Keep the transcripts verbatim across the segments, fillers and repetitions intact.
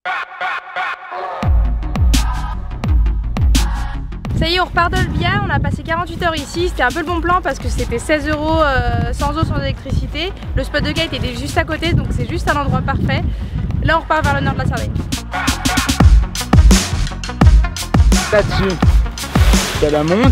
Ça y est, on repart d'Olbia, on a passé quarante-huit heures ici, c'était un peu le bon plan parce que c'était seize euros euh, sans eau, sans électricité. Le spot de kite était juste à côté, donc c'est juste un endroit parfait. Là on repart vers le nord de la Sardaigne. Là-dessus, ça la monte.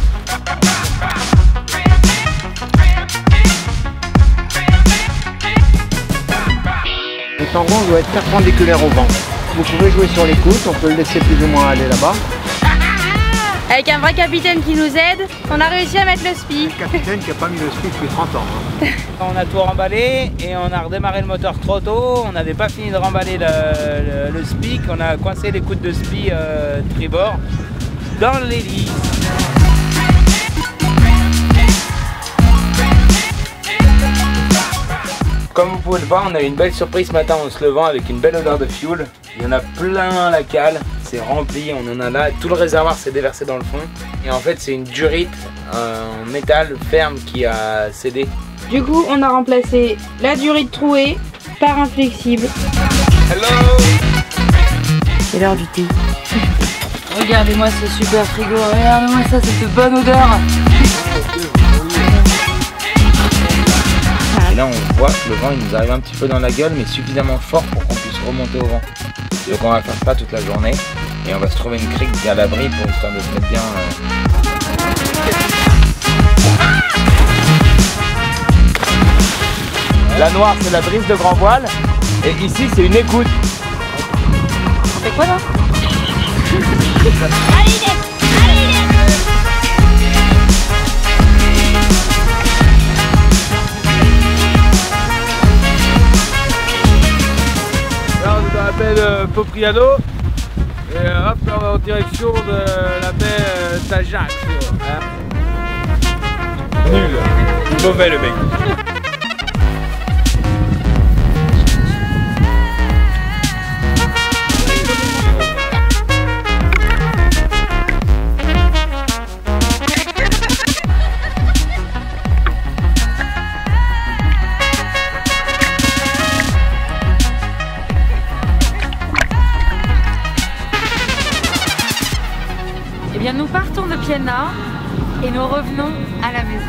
Le tangon doit être perpendiculaire au vent. Vous pouvez jouer sur les côtes, on peut le laisser plus ou moins aller là-bas. Avec un vrai capitaine qui nous aide, on a réussi à mettre le spi. Le capitaine qui n'a pas mis le spi depuis trente ans. Hein. On a tout remballé et on a redémarré le moteur trop tôt. On n'avait pas fini de remballer le, le, le spi. On a coincé les coudes de spi euh, tribord dans l'hélice. Comme vous pouvez le voir, on a eu une belle surprise ce matin en se levant avec une belle odeur de fuel. Il y en a plein la cale, c'est rempli, on en a là, tout le réservoir s'est déversé dans le fond. Et en fait c'est une durite en métal ferme qui a cédé. Du coup on a remplacé la durite trouée par un flexible. Hello! C'est l'heure du thé. Regardez-moi ce super frigo, regardez-moi ça, cette bonne odeur. Et là on voit que le vent il nous arrive un petit peu dans la gueule mais suffisamment fort pour qu'on puisse remonter au vent. Donc on va faire ça toute la journée et on va se trouver une crique à l'abri pour histoire de se mettre bien. Euh... La noire c'est la brise de grand voile et ici c'est une écoute. On fait quoi là? La baie de Popriano et hop là on va en direction de la baie euh, Tajac. Hein. Nul, mauvais le mec. Eh bien nous partons de Piana et nous revenons à la maison.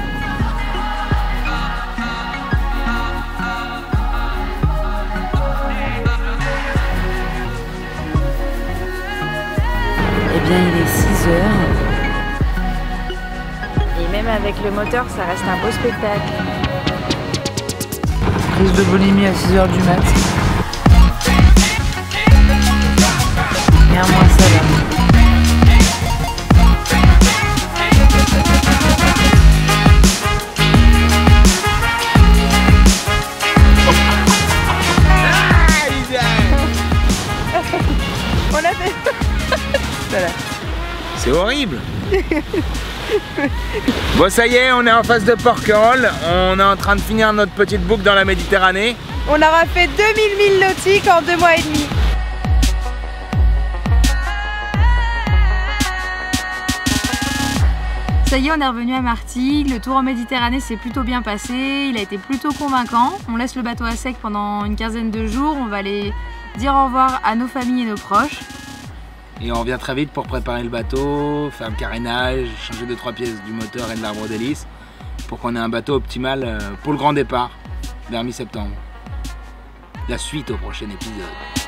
Eh bien il est six heures. Et même avec le moteur ça reste un beau spectacle. Prise de boulimie à six heures du mat. Et un moins ça là. C'est horrible. Bon ça y est, on est en face de Porquerolles. On est en train de finir notre petite boucle dans la Méditerranée. On aura fait deux mille milles nautiques en deux mois et demi. Ça y est, on est revenu à Martigues, le tour en Méditerranée s'est plutôt bien passé, il a été plutôt convaincant. On laisse le bateau à sec pendant une quinzaine de jours, on va aller dire au revoir à nos familles et nos proches. Et on revient très vite pour préparer le bateau, faire le carénage, changer deux trois pièces du moteur et de l'arbre d'hélice pour qu'on ait un bateau optimal pour le grand départ vers mi-septembre. La suite au prochain épisode.